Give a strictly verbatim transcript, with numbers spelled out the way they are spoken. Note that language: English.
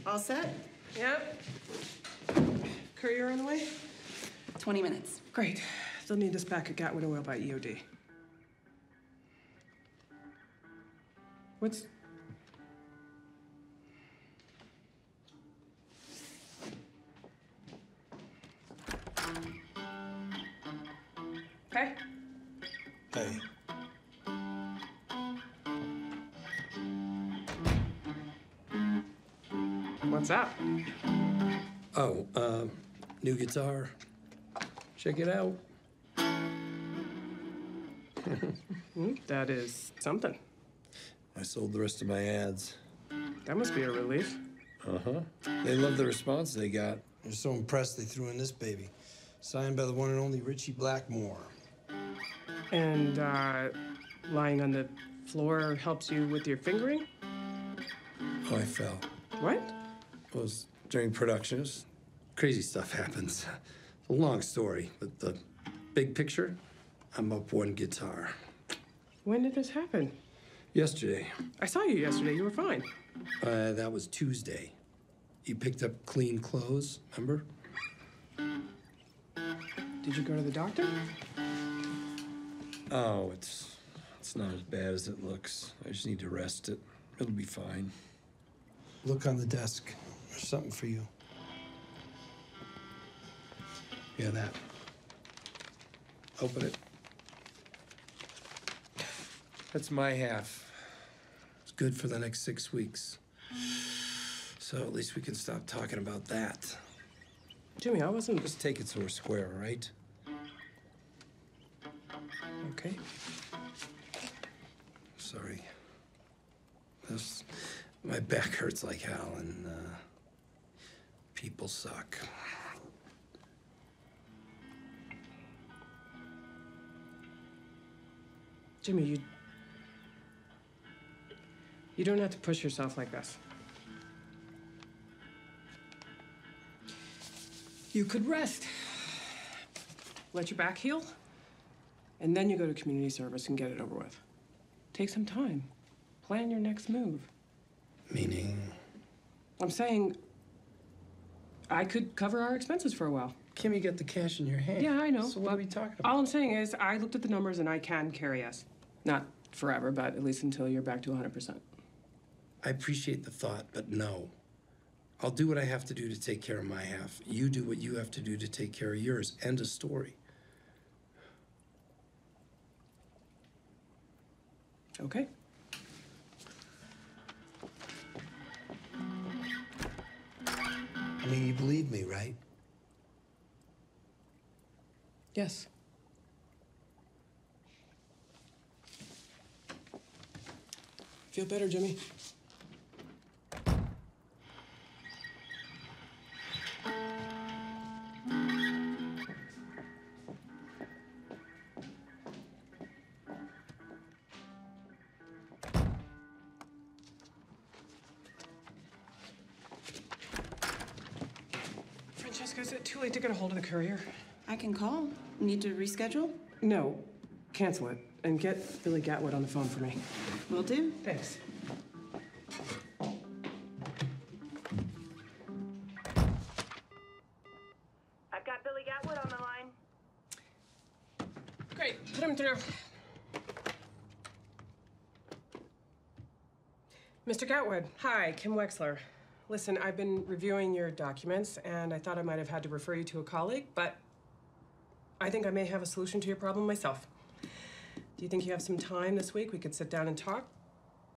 All set? Yep. Courier on the way? twenty minutes. Great. They'll need this back at Gatwood Oil by E O D. What's... Hey. Hey. What's up? Oh, um, new guitar. Check it out. Hmm, that is something. I sold the rest of my ads. That must be a relief. Uh-huh. They love the response they got. They're so impressed they threw in this baby. Signed by the one and only Richie Blackmore. And, uh, lying on the floor helps you with your fingering? Oh, I fell. What? It was during production. It was, crazy stuff happens. It's a long story, but the big picture, I'm up one guitar. When did this happen? Yesterday. I saw you yesterday. You were fine. Uh, that was Tuesday. You picked up clean clothes, remember? Did you go to the doctor? Oh, it's it's not as bad as it looks. I just need to rest it. It'll be fine. Look on the desk. There's something for you. Yeah, that. Open it. That's my half. It's good for the next six weeks. So at least we can stop talking about that. Jimmy, I wasn't... Just take it so we're square, all right? Okay. Sorry. This, my back hurts like hell, and uh, people suck. Jimmy, you... You don't have to push yourself like this. You could rest. Let your back heal. And then you go to community service and get it over with. Take some time. Plan your next move. Meaning? I'm saying I could cover our expenses for a while. Kim, you got the cash in your hand. Yeah, I know. So what are we talking about? All I'm saying is I looked at the numbers and I can carry us. Not forever, but at least until you're back to one hundred percent. I appreciate the thought, but no. I'll do what I have to do to take care of my half. You do what you have to do to take care of yours. End of story. Okay. I mean, you believe me, right? Yes. Feel better, Jimmy? Francesca, is it too late to get a hold of the courier? I can call. Need to reschedule? No. Cancel it. And get Billy Gatwood on the phone for me. Will do. Thanks. I've got Billy Gatwood on the line. Great. Put him through. Mister Gatwood, hi, Kim Wexler. Listen, I've been reviewing your documents, and I thought I might have had to refer you to a colleague, but I think I may have a solution to your problem myself. Do you think you have some time this week? We could sit down and talk?